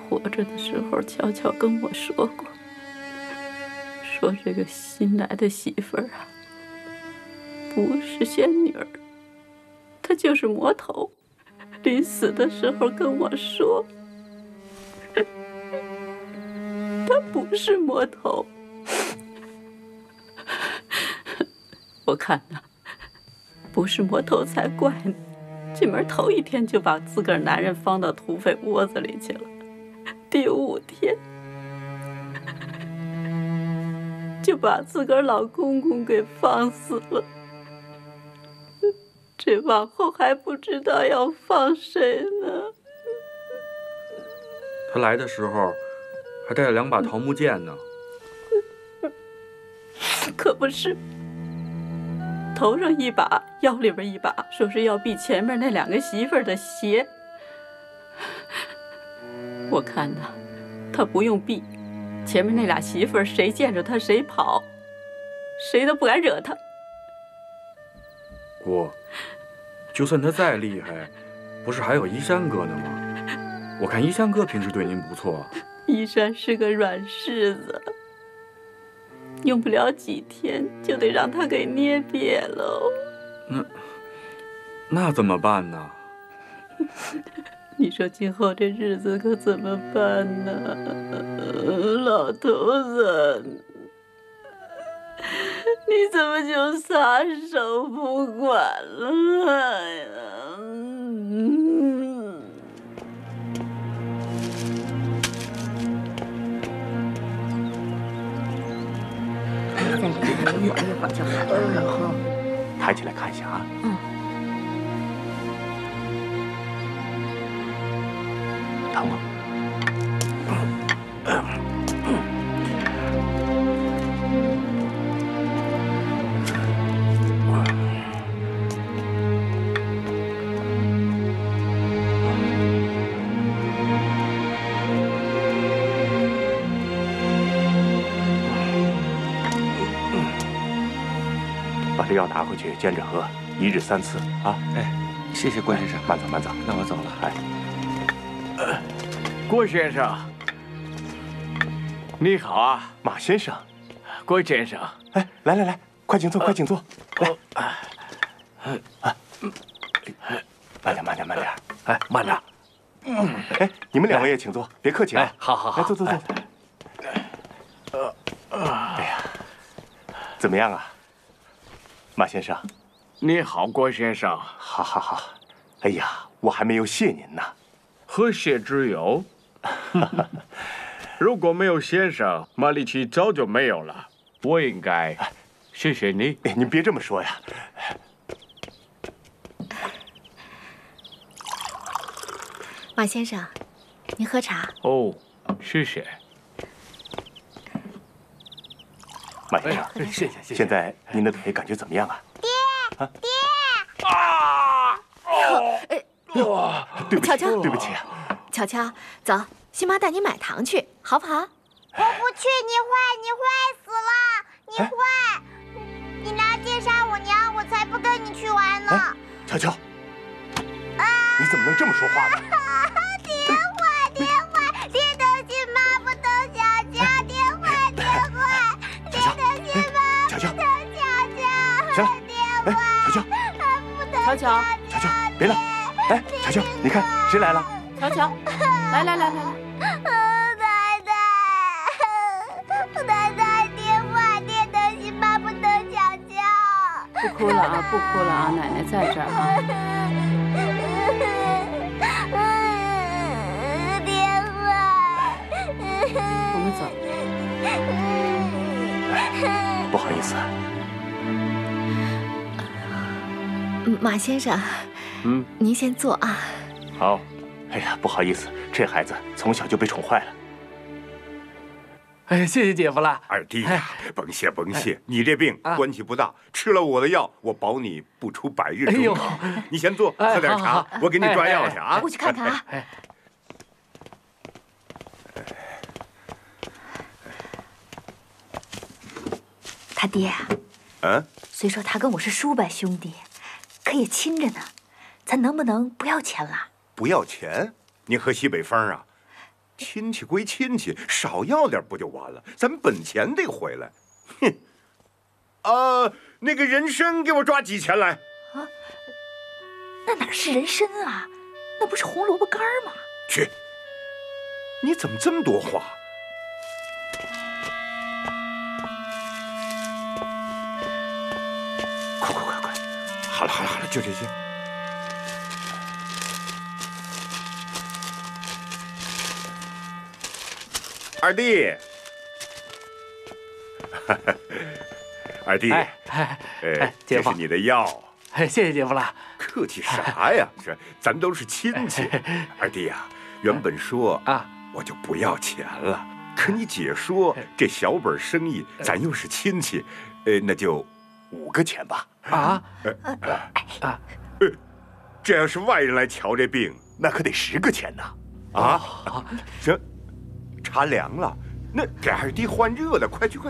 活着的时候悄悄跟我说过，说这个新来的媳妇儿啊，不是仙女儿，她就是魔头。临死的时候跟我说，她不是魔头。我看呐，不是魔头才怪呢。进门头一天就把自个儿男人放到土匪窝子里去了，第5天就把自个儿老公公给放死了。这往后还不知道要放谁呢。 他来的时候还带了2把桃木剑呢。 可不是，头上1把，腰里边1把，说是要避前面那2个媳妇儿的邪。我看呐，他不用避，前面那俩媳妇儿谁见着他谁跑，谁都不敢惹他。 姑，就算他再厉害，不是还有依山哥呢吗？我看依山哥平时对您不错。 依山是个软柿子，用不了几天就得让他给捏瘪喽。 那怎么办呢？ 你说今后这日子可怎么办呢？老头子，你怎么就撒手不管了呀？ 再忍一会儿就好了。然后抬起来看一下啊。疼吗？把这药拿回去煎着喝，1日3次啊！ 哎，谢谢郭先生。 慢走慢走。 那我走了。 哎， 郭先生，你好啊， 马先生。 郭先生， 哎，来，快请坐，快请坐。来，慢点。 哎，慢着。 哎，你们2位也请坐，别客气啊。 哎，好。 来，坐。哎呀，怎么样啊？马先生， 你好，郭先生。 好。哎呀，我还没有谢您呢。 何谢之有？如果没有先生，马力奇早就没有了。我应该谢谢你。 哎，您别这么说呀。 马先生，您喝茶。 哦，谢谢。 马先生， 谢谢。 现在您的腿感觉怎么样啊？ 爹！ 对不起， 乔对不起啊。 乔，走，新妈带你买糖去，好不好？ 我不去，你坏死了，你坏！你拿剑杀我娘，我才不跟你去玩呢。 乔，你怎么能这么说话呢？ 爹坏，爹疼亲妈不疼小乔，爹坏，爹疼亲妈不疼小乔，爹坏， 乔， 别了。哎，乔，你看谁来了？ 乔，来。 奶奶，爹坏，爹疼亲妈不疼小乔。 不哭了啊，奶奶在这儿啊。 爹坏。 我们走。 不好意思。 马先生，您先坐啊。 好。 哎呀，不好意思，这孩子从小就被宠坏了。 哎，谢谢姐夫了。 二弟呀，甭谢，你这病关系不大，吃了我的药，我保你不出100日中考。你先坐，喝点茶，我给你抓药去啊。 我去看看啊。他爹啊，虽说他跟我是叔伯兄弟，可也亲着呢，咱能不能不要钱了？ 不要钱？您喝西北风啊？ 亲戚归亲戚，少要点不就完了？咱们本钱得回来。哼！那个人参给我抓几钱来？ 啊，那哪是人参啊？那不是红萝卜干吗？ 去！你怎么这么多话？快！好了，就这些。二弟，二弟，这是你的药。 谢谢姐夫了。 客气啥呀？咱都是亲戚。二弟呀，原本说我就不要钱了，可你姐说这小本生意，咱又是亲戚，那就5个钱吧。这要是外人来瞧这病，那可得10个钱呢。这茶凉了，那给二弟换热的，快去！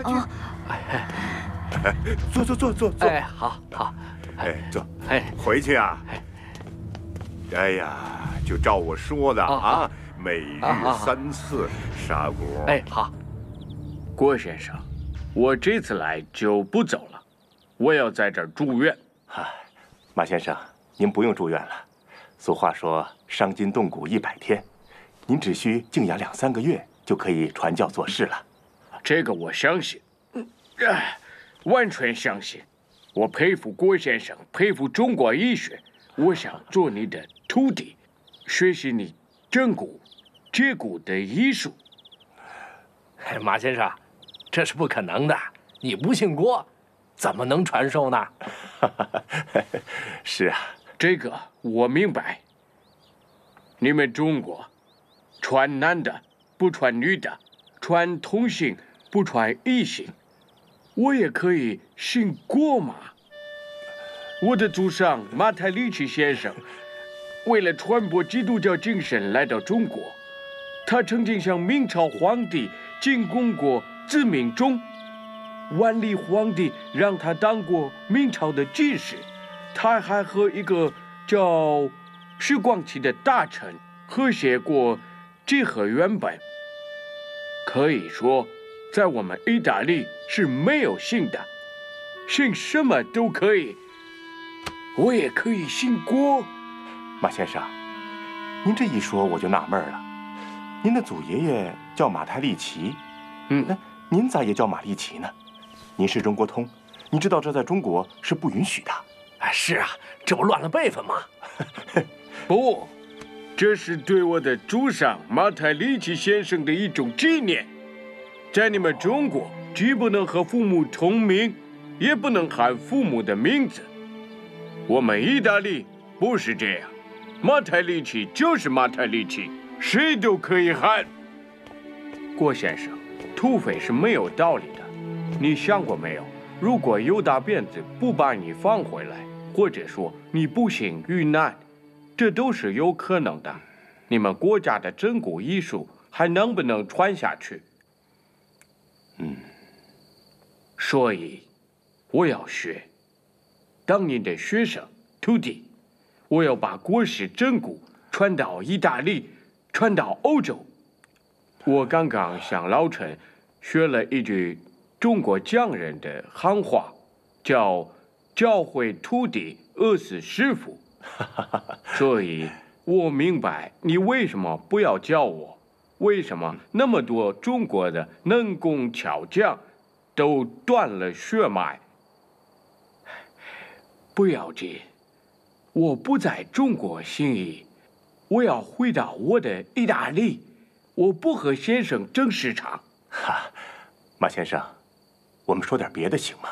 坐。 好。 坐。回去啊。哎呀，就照我说的啊，每日3次砂锅。 好。郭先生，我这次来就不走了，我要在这儿住院。 马先生，您不用住院了。俗话说，伤筋动骨100天，您只需静养2、3个月就可以传教做事了。 这个我相信，完全相信。我佩服郭先生，佩服中国医学。我想做你的徒弟，学习你整骨、接骨的医术。 马先生，这是不可能的。你不姓郭，怎么能传授呢？ 是啊， 这个我明白。你们中国传男的不传女的，传同性不传异性。我也可以姓郭嘛。我的祖上马太利奇先生，为了传播基督教精神来到中国，他曾经向明朝皇帝进贡过自鸣钟。万历皇帝让他当过明朝的进士，他还和一个叫徐光启的大臣合写过集合原本。可以说，在我们意大利是没有姓的，姓什么都可以。我也可以姓郭。 马先生，您这一说我就纳闷了，您的祖爷爷叫马太利奇，那您咋也叫马利奇呢？您是中国通，你知道这在中国是不允许的。 是啊，这不乱了辈分吗？ 不，这是对我的祖上马太利奇先生的一种纪念。在你们中国，既不能和父母同名，也不能喊父母的名字。我们意大利不是这样，马太利奇就是马太利奇，谁都可以喊。郭先生，土匪是没有道理的。你想过没有？如果有大辫子不把你放回来，或者说你不幸遇难，这都是有可能的。你们国家的整骨艺术还能不能传下去？所以我要学，当您的学生徒弟，我要把国式整骨传到意大利，传到欧洲。我刚刚向老陈学了一句中国匠人的行话，叫教会徒弟饿死师傅。所以我明白你为什么不要教我，为什么那么多中国的能工巧匠都断了血脉。不要紧，我不在中国行医，我要回到我的意大利，我不和先生争市场。 马先生，我们说点别的行吗？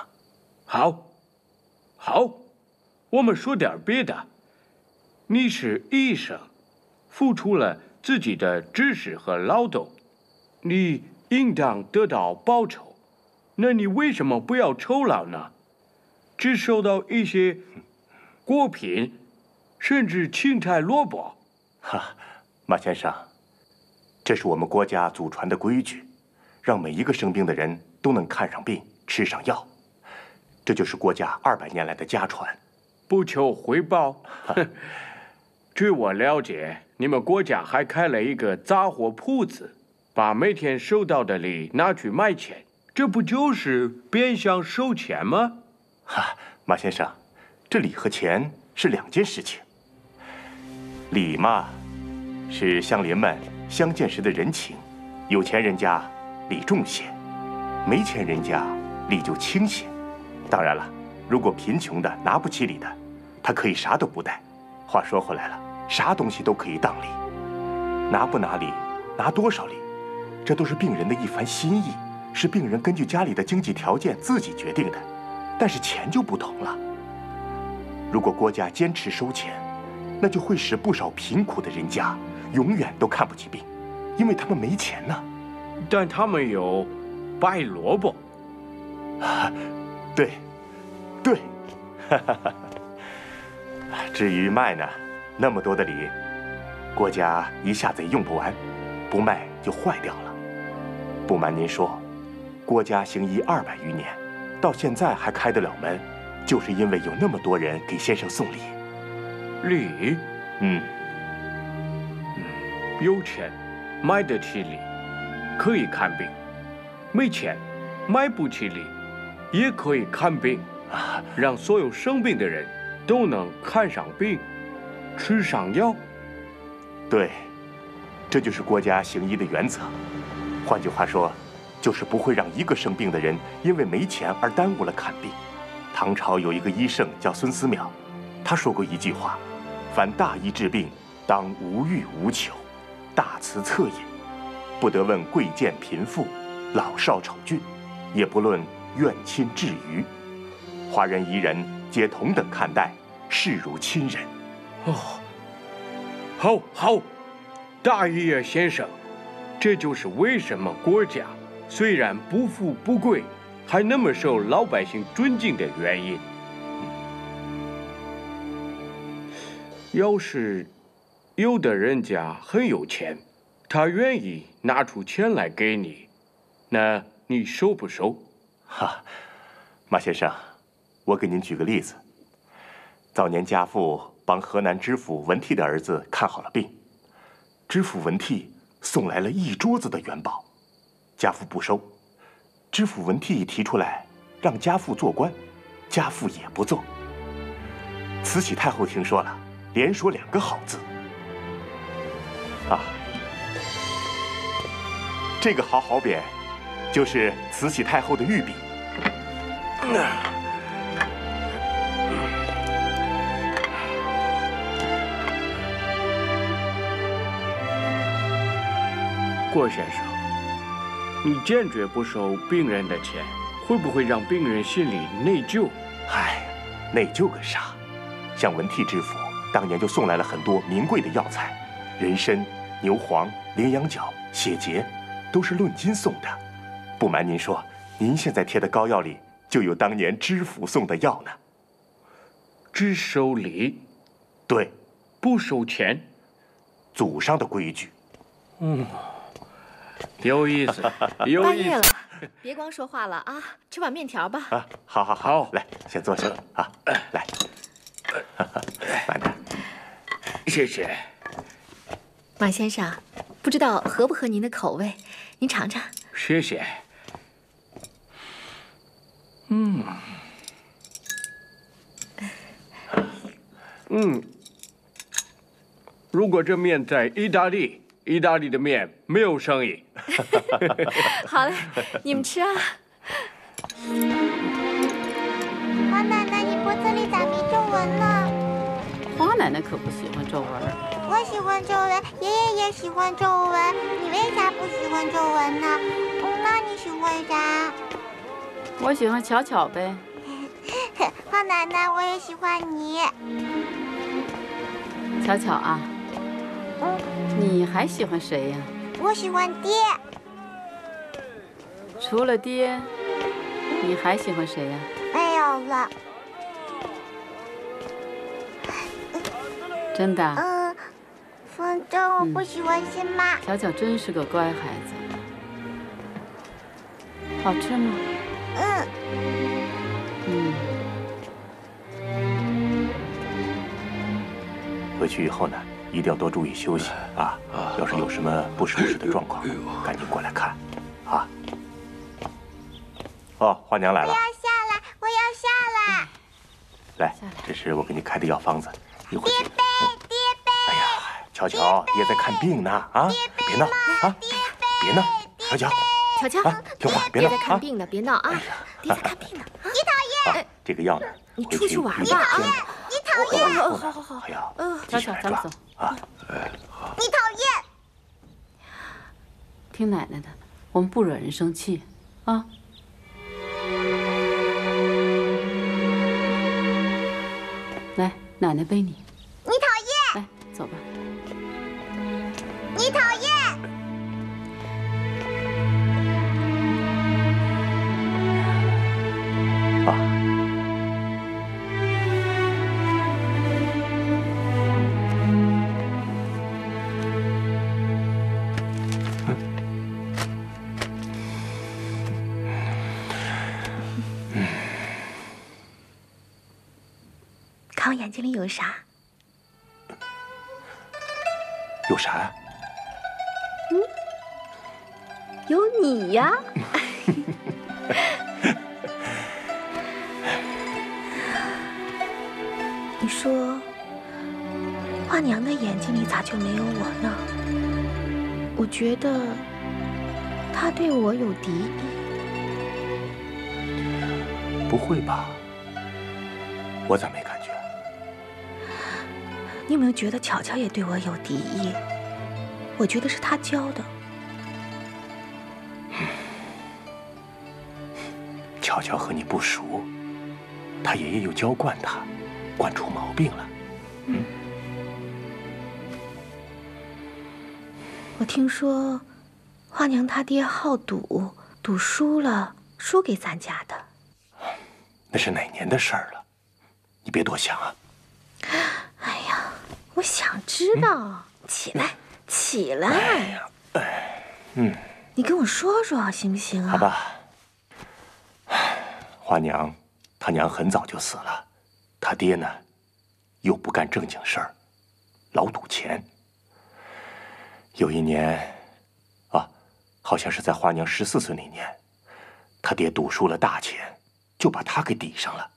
好，我们说点别的。你是医生，付出了自己的知识和劳动，你应当得到报酬。那你为什么不要酬劳呢？只收到一些果品，甚至青菜萝卜。 马先生，这是我们国家祖传的规矩，让每一个生病的人都能看上病，吃上药，这就是国家200年来的家传。 不求回报， 据我了解，你们国家还开了一个杂货铺子，把每天收到的礼拿去卖钱，这不就是变相收钱吗？ 哈，马先生，这礼和钱是两件事情。礼嘛，是乡邻们相见时的人情，有钱人家礼重些，没钱人家礼就轻些。当然了，如果贫穷的拿不起礼的，他可以啥都不带。话说回来了，啥东西都可以当礼，拿不拿礼，拿多少礼，这都是病人的一番心意，是病人根据家里的经济条件自己决定的。但是钱就不同了，如果国家坚持收钱，那就会使不少贫苦的人家永远都看不起病，因为他们没钱呢。 但他们有白萝卜。 对，对。至于卖呢，那么多的礼，国家一下子也用不完，不卖就坏掉了。不瞒您说，国家行医200余年，到现在还开得了门，就是因为有那么多人给先生送礼。 礼？有钱买得起礼，可以看病；没钱买不起礼，也可以看病。让所有生病的人都能看上病，吃上药。 对，这就是国家行医的原则。换句话说，就是不会让一个生病的人因为没钱而耽误了看病。唐朝有一个医圣叫孙思邈，他说过一句话：凡大医治病，当无欲无求，大辞恻隐，不得问贵贱贫富，老少丑俊，也不论怨亲至愚。华人彝人皆同等看待，视如亲人。 好，大医爷先生，这就是为什么国家虽然不富不贵，还那么受老百姓尊敬的原因。要是有的人家很有钱，他愿意拿出钱来给你，那你收不收？ 马先生，我给您举个例子。早年家父帮河南知府文替的儿子看好了病，知府文替送来了一桌子的元宝，家父不收。知府文替提出来让家父做官，家父也不做。慈禧太后听说了，连说2个好字。这个好匾就是慈禧太后的御笔。 郭先生，你坚决不收病人的钱，会不会让病人心里内疚？ 内疚个啥？像文替知府当年就送来了很多名贵的药材，人参、牛黄、羚羊角、血竭，都是论斤送的。不瞒您说，您现在贴的膏药里就有当年知府送的药呢。 只收礼？ 对， 不收钱。 祖上的规矩。 有意思，有意思。 半夜了，别光说话了啊，吃碗面条吧。 好，来，先坐下啊，来，慢点。 谢谢。 马先生，不知道合不合您的口味，您尝尝。 谢谢。如果这面在意大利，意大利的面没有生意。 好嘞，你们吃啊。 花奶奶，你脖子里咋没皱纹呢？ 花奶奶可不喜欢皱纹。 我喜欢皱纹，爷爷也喜欢皱纹。你为啥不喜欢皱纹呢？那你喜欢啥？ 我喜欢巧巧呗。 花奶奶，我也喜欢你。 巧巧啊。你还喜欢谁呀？ 我喜欢爹。 除了爹，你还喜欢谁呀？ 没有了。 真的？ 反正我不喜欢新妈。 巧巧真是个乖孩子。好吃吗？ 回去以后呢，一定要多注意休息啊！要是有什么不舒适的状况，赶紧过来看，啊！哦，花娘来了。 我要下来，我要下来。 来，这是我给你开的药方子，一会儿。 爹贝。 哎呀，乔乔，爹在看病呢，啊，别闹啊，别闹，乔乔。 乔乔， 听话，别闹啊！ 爹在看病呢，别闹啊！爹在看病呢。 你讨厌！ 这个药呢？ 你出去玩吧。 你讨厌！你讨厌！ 好。 哎呀， 乔乔，咱们走啊！ 你讨厌！ 听奶奶的，我们不惹人生气啊。来，奶奶背你。 你讨厌！ 来，走吧。 你讨厌！ 看我眼睛里有啥？ 有啥呀？ 有你呀！你说，花娘的眼睛里咋就没有我呢？我觉得她对我有敌意。 不会吧？我咋没感觉？ 你有没有觉得巧巧也对我有敌意？我觉得是她教的。 巧巧和你不熟，他爷爷又娇惯他，惯出毛病了。 我听说，花娘她爹好赌，赌输了输给咱家的。 那是哪年的事儿了？你别多想啊。 哎呀，我想知道。起来，起来。 哎呀， 你跟我说说行不行啊？ 好吧。花娘，她娘很早就死了，她爹呢，又不干正经事儿，老赌钱。有一年，好像是在花娘14岁那年，她爹赌输了大钱，就把她给抵上了。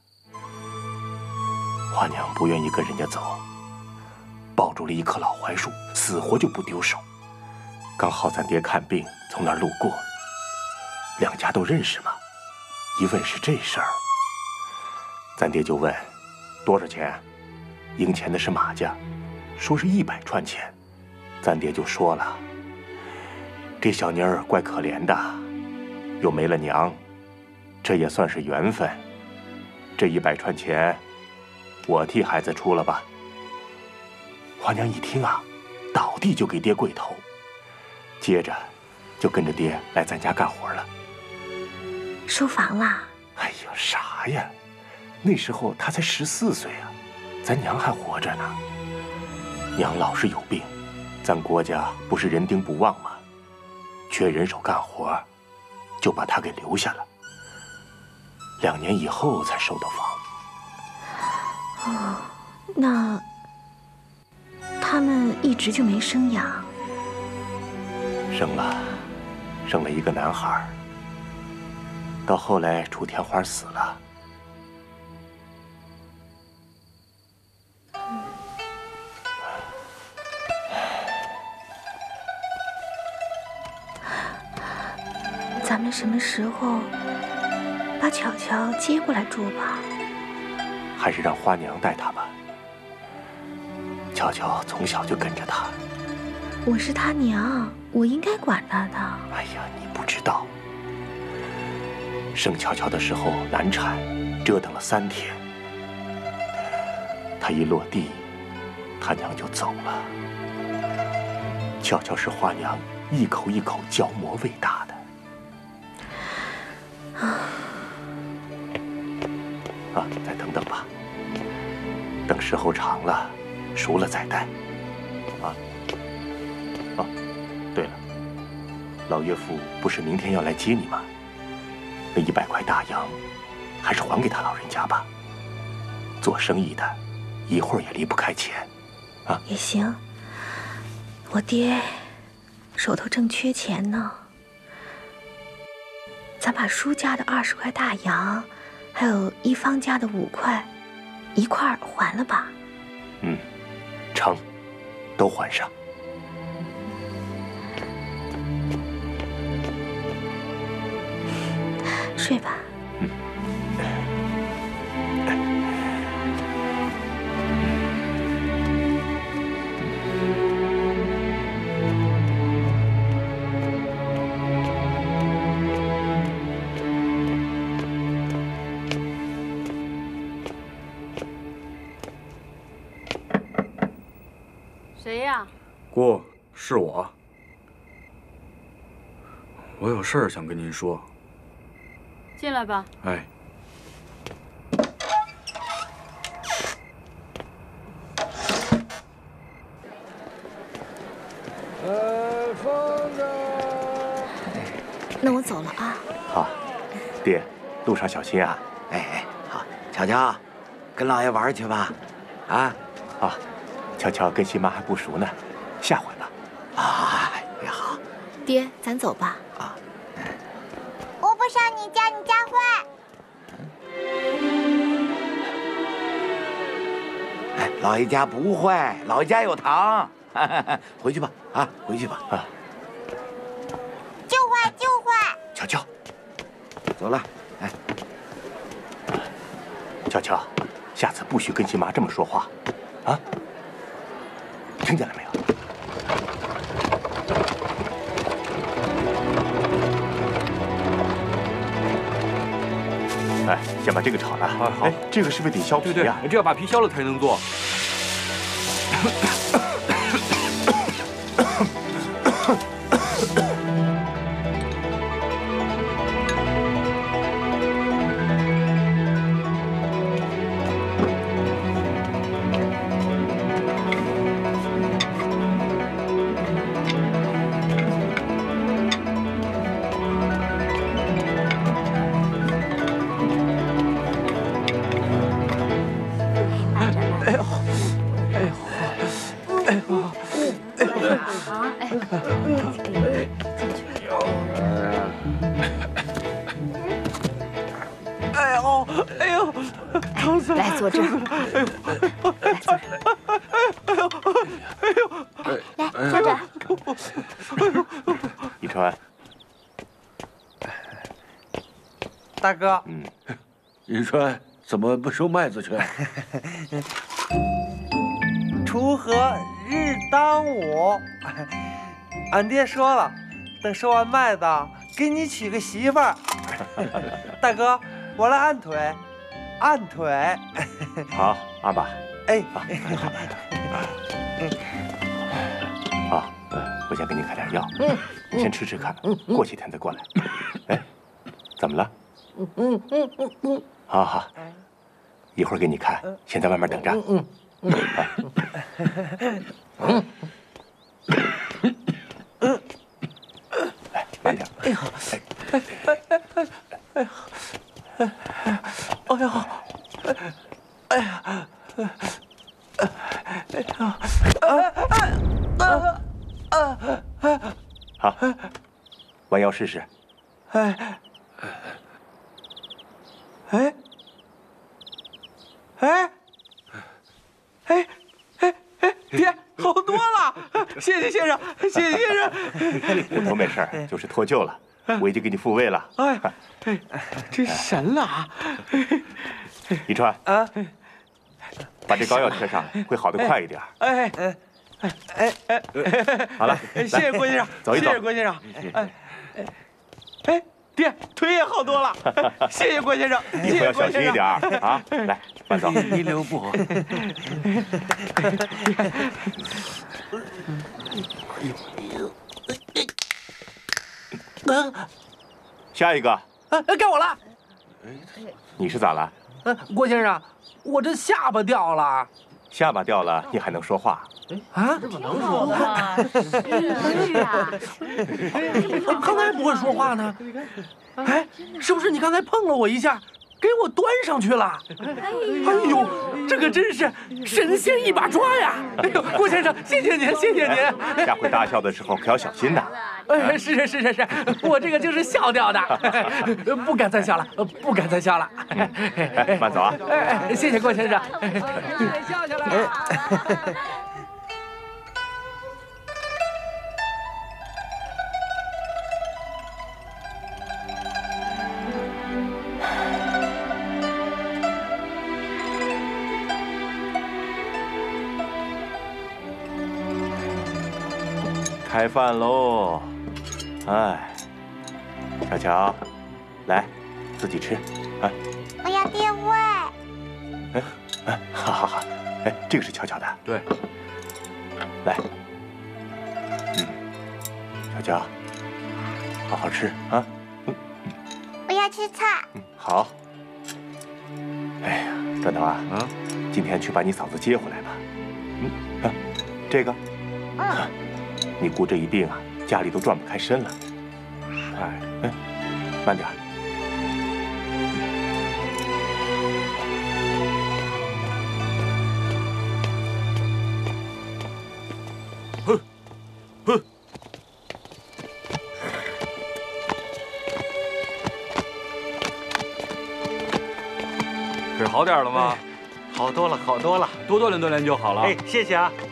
花娘不愿意跟人家走，抱住了一棵老槐树，死活就不丢手。刚好咱爹看病从那儿路过，两家都认识嘛。一问是这事儿，咱爹就问多少钱，赢钱的是马家，说是100串钱。咱爹就说了，这小妮儿怪可怜的，又没了娘，这也算是缘分。这100串钱，我替孩子出了吧。花娘一听啊，倒地就给爹跪头，接着就跟着爹来咱家干活了。 收房啦？ 哎呀，啥呀？那时候他才14岁啊，咱娘还活着呢。娘老是有病，咱郭家不是人丁不旺吗？缺人手干活，就把他给留下了。2年以后才收的房。 哦，那他们一直就没生养？ 生了一个男孩。到后来，楚天花死了。 咱们什么时候把巧巧接过来住吧？ 还是让花娘带她吧。巧巧从小就跟着她。 我是她娘，我应该管她的。 哎呀，你不知道。生巧巧的时候难产，折腾了3天。她一落地，她娘就走了。巧巧是花娘一口一口嚼磨喂大的。再等等吧，等时候长了，熟了再带。对了，老岳父不是明天要来接你吗？那100块大洋，还是还给他老人家吧。做生意的，一会儿也离不开钱， 啊， 也行。我爹手头正缺钱呢，咱把叔家的20块大洋，还有一方家的5块，一块儿还了吧？ 嗯，成，都还上。 睡吧。 谁呀？ 姑，是我。我有事儿想跟您说。 进来吧。 哎。 风筝。那我走了啊。 好，爹，路上小心啊。 哎，好，巧巧，跟老爷玩去吧。啊， 好，巧巧跟新妈还不熟呢，下回吧。 啊，也好。 爹，咱走吧。 啊。 我不上你家，你家坏。 哎，老爷家不坏，老爷家有糖。回去吧，啊，回去吧，啊。 就坏就坏。 巧巧， 走了。哎， 巧巧，下次不许跟新妈这么说话，啊？听见了没有？哎，先把这个炒了。啊，好，这个是不是得削皮呀？ 对，这要把皮削了才能做。 来坐这儿。来坐这儿。 来坐这儿。 一川， 大哥。 一川怎么不收麦子去？ 锄禾日当午，俺爹说了，等收完麦子，给你娶个媳妇儿。大哥，我来按腿。按腿， 好，按吧。 哎， 好，我先给你开点药，你先吃吃看，过几天再过来。哎，怎么了？好好，一会儿给你看，先在外面等着。来，慢点。哎呦， 哎呦。哎呦，哎呀， 好，弯腰试试。 哎，爹，好多了！谢谢先生，谢谢先生。 骨头没事，就是脱臼了，我已经给你复位了。 哎，真神了啊！ 一川啊，把这膏药贴上，会好得快一点。好了， 谢谢郭先生， 走一走。 谢谢郭先生。爹，腿也好多了，谢谢郭先生。 以后要小心一点啊！来，慢走， 一溜步。 下一个。 该我了。 你是咋了？ 郭先生，我这下巴掉了。 下巴掉了，你还能说话？ 啊？ 这不能说话。是啊。 刚才不会说话呢。哎，是不是你刚才碰了我一下？ 给我端上去了。哎呦，这可真是神仙一把抓呀！哎呦，郭先生，谢谢您，谢谢您。 下回大笑的时候可要小心呐。 是，我这个就是笑掉的，不敢再笑了，不敢再笑了。 慢走啊！ 谢谢郭先生。笑去了。 开饭喽！哎，巧巧，来，自己吃。啊， 我要爹味。 好，哎，这个是巧巧的。 对。 来，巧巧，好好吃啊。 我要吃菜。 好。哎呀，砖头啊，今天去把你嫂子接回来吧。这个。你姑这一病啊，家里都转不开身了。哎，慢点。 这好点了吗？ 好多了，好多了。 多锻炼锻炼就好了。 哎，谢谢啊。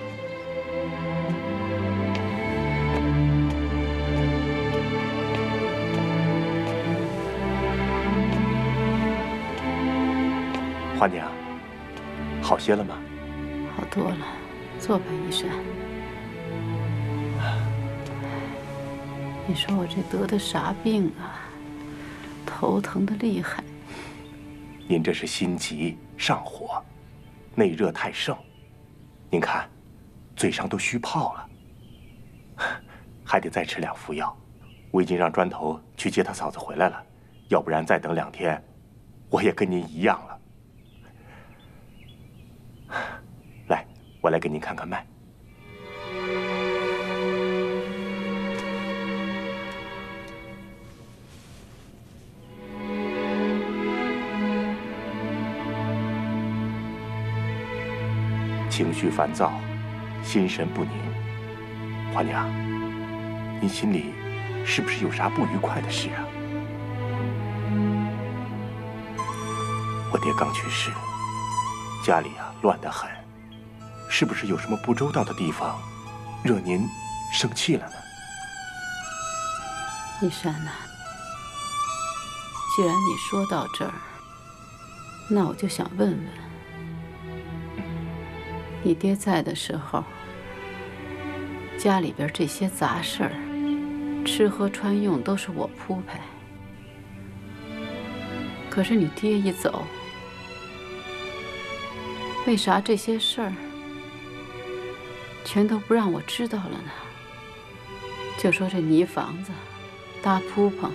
花娘，好些了吗？ 好多了，坐吧，医生。你说我这得的啥病啊？头疼的厉害。 您这是心急上火，内热太盛。您看，嘴上都虚泡了，还得再吃2副药。我已经让砖头去接他嫂子回来了，要不然再等2天，我也跟您一样了。来，我来给您看看脉。情绪烦躁，心神不宁。花娘，您心里是不是有啥不愉快的事啊？我爹刚去世，家里啊乱得很，是不是有什么不周到的地方，惹您生气了呢？ 一山呐，既然你说到这儿，那我就想问问，你爹在的时候，家里边这些杂事儿，吃喝穿用都是我铺排。可是你爹一走，为啥这些事儿全都不让我知道了呢？就说这泥房子、搭铺棚、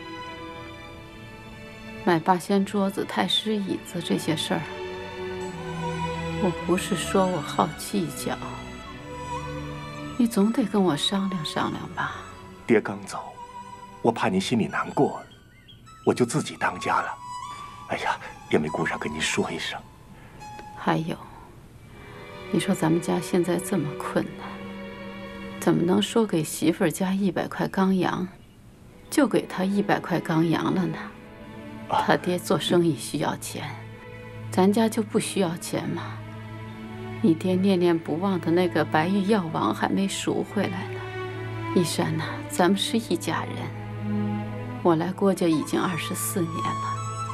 买八仙桌子、太师椅子这些事儿，我不是说我好计较，你总得跟我商量商量吧。 爹刚走，我怕您心里难过，我就自己当家了。哎呀，也没顾上跟您说一声。 还有，你说咱们家现在这么困难，怎么能说给媳妇儿加100块钢洋，就给他100块钢洋了呢？他爹做生意需要钱，咱家就不需要钱吗？你爹念念不忘的那个白玉药王还没赎回来呢。一山呐，咱们是一家人，我来郭家已经24年了，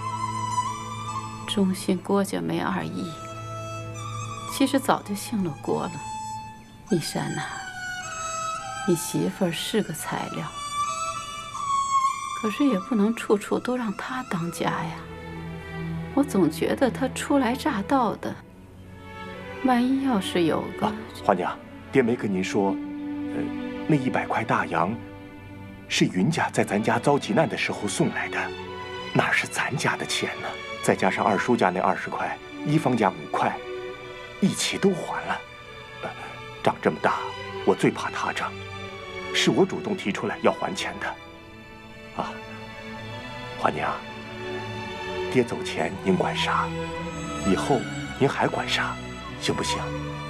忠心郭家没2亿，其实早就姓了郭了。一山呐，你媳妇儿是个材料，可是也不能处处都让她当家呀。我总觉得她初来乍到的，万一要是有个…… 花娘，爹没跟您说，那100块大洋是云家在咱家遭急难的时候送来的，哪是咱家的钱呢？再加上二叔家那20块，一方家5块，一起都还了。账这么大，我最怕他账，是我主动提出来要还钱的。啊，花娘， 爹走前您管啥，以后您还管啥，行不行？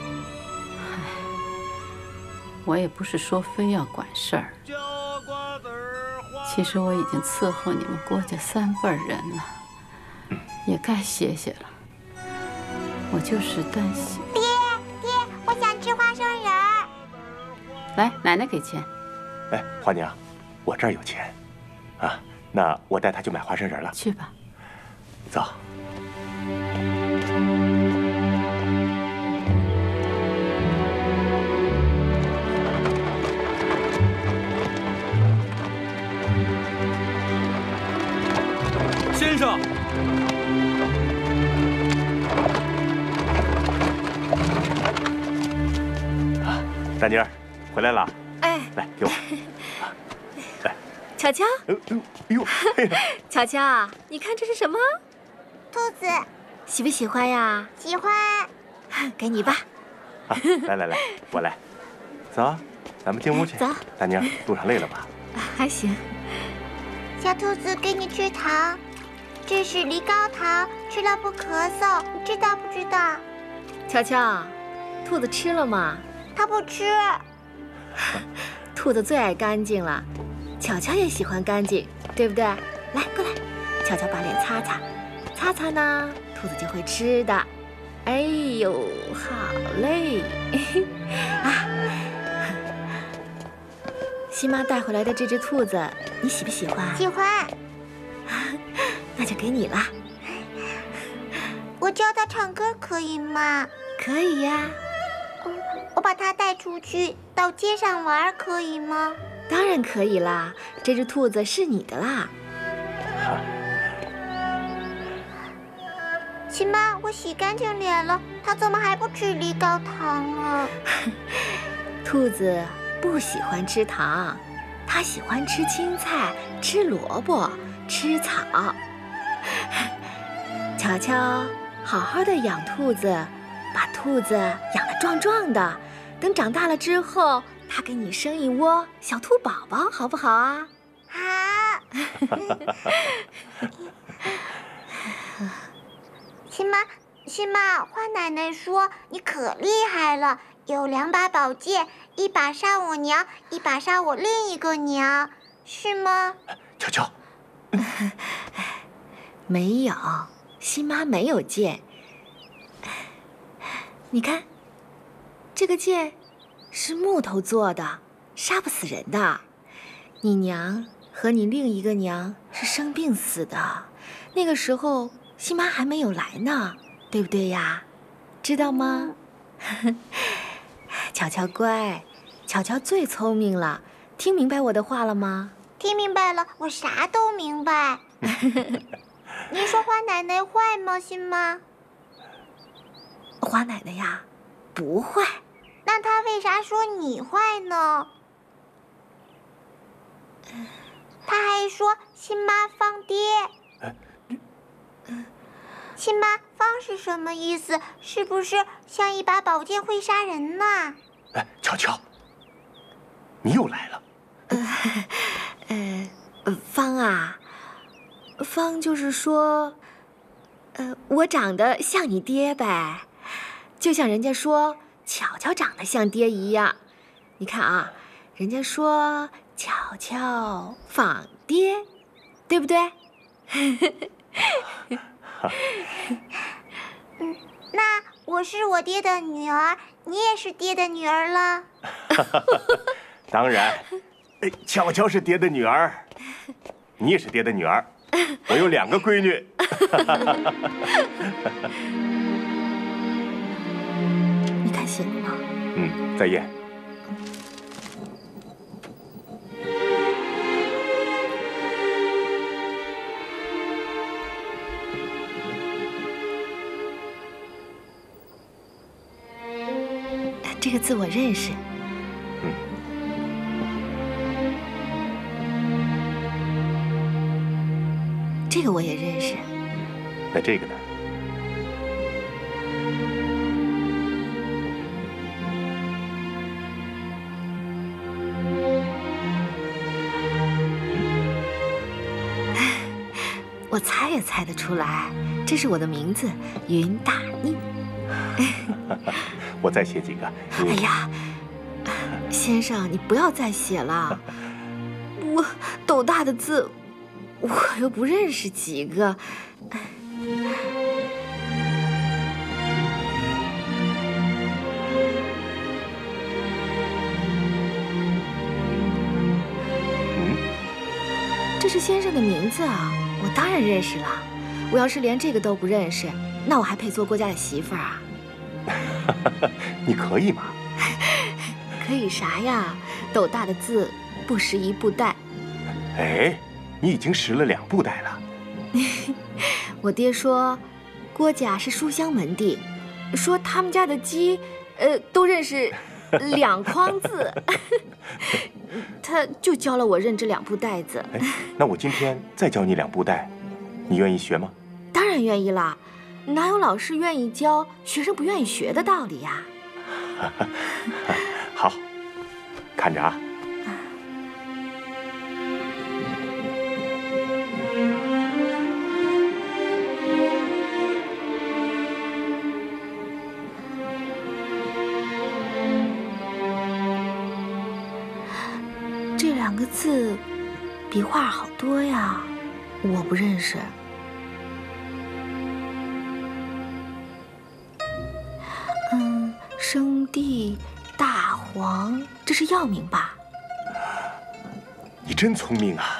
我也不是说非要管事儿。其实我已经伺候你们郭家3辈人了，也该歇歇了。我就是担心。 爹，我想吃花生仁儿。 来，奶奶给钱。 哎，花娘，我这儿有钱，啊，那我带她去买花生仁了。 去吧。 走。 先生， 大妮儿，回来了。 哎， 来，给我。来， 巧巧。 呦， 巧巧，你看这是什么？ 兔子。 喜不喜欢呀？ 喜欢。 给你吧。 来，我来。走，咱们进屋去。 走。 大妮儿，路上累了吧？ 还行。 小兔子，给你吃糖。这是梨膏糖，吃了不咳嗽，你知道不知道？ 巧巧，兔子吃了吗？ 它不吃。 兔子最爱干净了，巧巧也喜欢干净，对不对？来，过来，巧巧把脸擦擦，擦擦呢，兔子就会吃的。哎呦，好嘞！啊，新妈带回来的这只兔子，你喜不喜欢？ 喜欢。 那就给你了。 我教它唱歌可以吗？ 可以呀。 我把它带出去到街上玩可以吗？ 当然可以啦，这只兔子是你的啦。 亲妈，我洗干净脸了，它怎么还不吃梨膏糖啊？ 兔子不喜欢吃糖，它喜欢吃青菜、吃萝卜、吃草。巧巧，好好的养兔子，把兔子养得壮壮的，等长大了之后，它给你生一窝小兔宝宝，好不好啊？ 好。亲妈，花奶奶说你可厉害了，有2把宝剑，一把杀我娘，一把杀我另一个娘，是吗？ 巧巧。 没有，新妈没有剑。你看，这个剑是木头做的，杀不死人的。你娘和你另一个娘是生病死的，那个时候新妈还没有来呢，对不对呀？知道吗？巧巧乖，巧巧最聪明了，听明白我的话了吗？ 听明白了，我啥都明白。你说花奶奶坏吗，新妈？ 花奶奶呀，不坏。 那她为啥说你坏呢？她还说新妈放爹。亲妈，方是什么意思？是不是像一把宝剑会杀人呢？ 哎，巧巧，你又来了。 方啊，方就是说，我长得像你爹呗，就像人家说巧巧长得像爹一样。你看啊，人家说巧巧仿爹，对不对？ 那我是我爹的女儿，你也是爹的女儿了。 当然，巧巧是爹的女儿，你也是爹的女儿，我有2个闺女。 你看行了吗？ 再验。 这个字我认识。这个我也认识。 那这个呢？ 我猜也猜得出来，这是我的名字，云大逆。 我再写几个。 哎呀，先生，你不要再写了。我斗大的字，我又不认识几个。这是先生的名字啊，我当然认识了。我要是连这个都不认识，那我还配做郭家的媳妇儿啊？ 你可以吗？ 可以啥呀？斗大的字不识一布袋。 哎，你已经识了2布袋了。 我爹说，郭家是书香门第，说他们家的鸡，都认识2筐字。他就教了我认这2布袋子。 那我今天再教你2布袋，你愿意学吗？ 当然愿意啦，哪有老师愿意教，学生不愿意学的道理呀？ 好，看着啊。 这2个字笔画好多呀，我不认识。生地大黄，这是药名吧？ 你真聪明啊！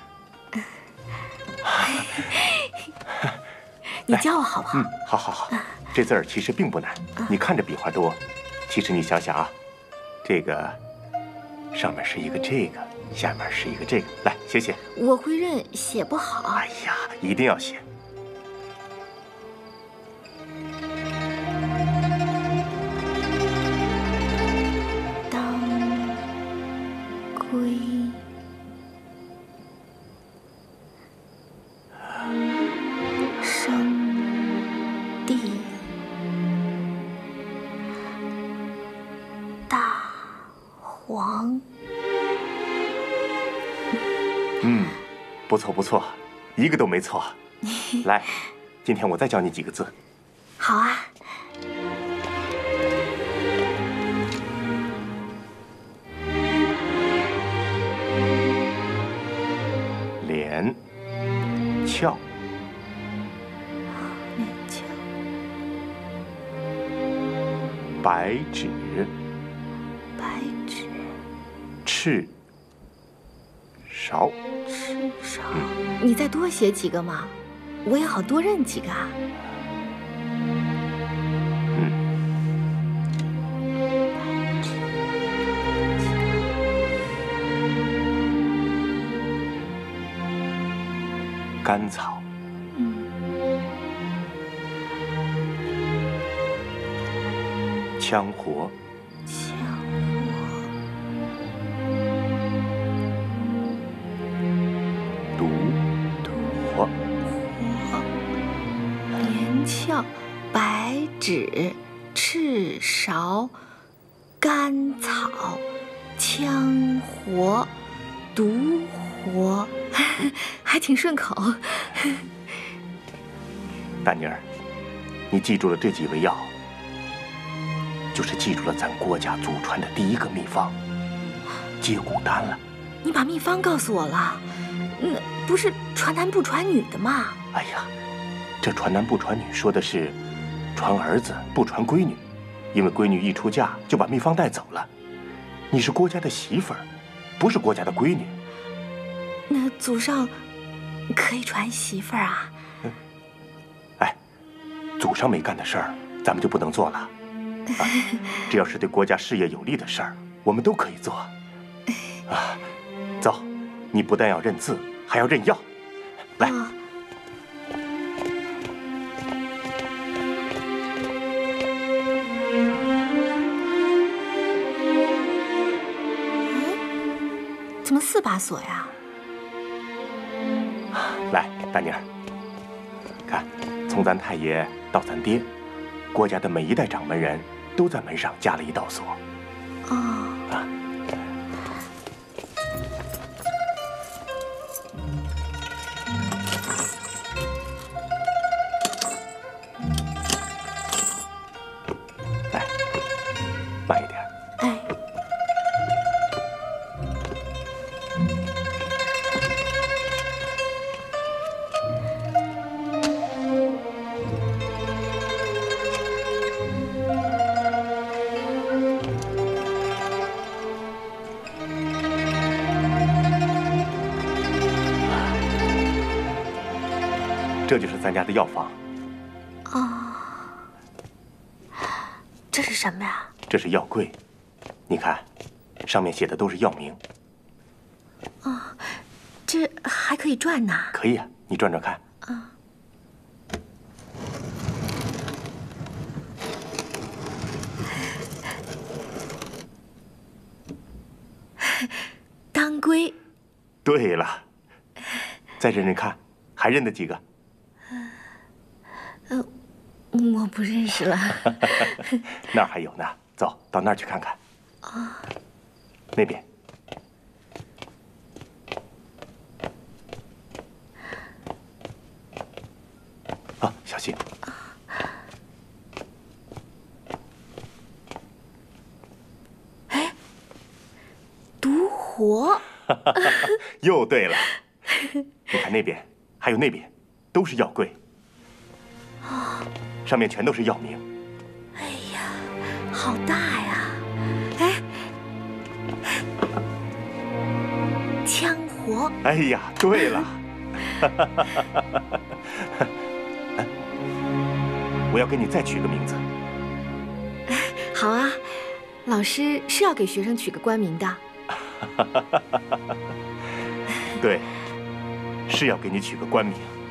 你教我好不好？ 好好好。这字儿其实并不难，你看着笔画多，其实你想想啊，这个上面是一个这个，下面是一个这个，来写写。 我会认，写不好。 哎呀，一定要写。不错不错，一个都没错。来，今天我再教你几个字。 好啊。 连翘。 连翘。 白纸。 白纸。 赤勺。 赤勺，你再多写几个嘛，我也好多认几个啊。 甘草。羌活。 连翘，白纸，赤勺，甘草，羌活，独活，还挺顺口。 大妮儿，你记住了这几味药，就是记住了咱郭家祖传的第1个秘方——接骨丹了。 你把秘方告诉我了？那不是传男不传女的吗？ 哎呀，这传男不传女说的是传儿子不传闺女，因为闺女一出嫁就把秘方带走了。你是郭家的媳妇儿，不是郭家的闺女。 那祖上可以传媳妇儿啊？ 哎，祖上没干的事儿，咱们就不能做了。啊，只要是对国家事业有利的事儿，我们都可以做。啊，走，你不但要认字，还要认药。来。 怎么4把锁呀？ 来，大妮儿，看，从咱太爷到咱爹，郭家的每一代掌门人都在门上加了1道锁。啊。 这就是咱家的药房。 哦，这是什么呀？ 这是药柜，你看，上面写的都是药名。 哦，这还可以转呢。 可以啊，你转转看。 啊。当归。 对了，再认认看，还认得几个？ 我不认识了。 那儿还有呢，走到那儿去看看。 啊， 那边。啊，小心。 哎，独活。 又对了，你看那边，还有那边，都是药柜。上面全都是药名。 哎呀，好大呀！哎，羌活。 哎呀，对了。我要给你再取个名字。 好啊，老师是要给学生取个官名的。 对，是要给你取个官名。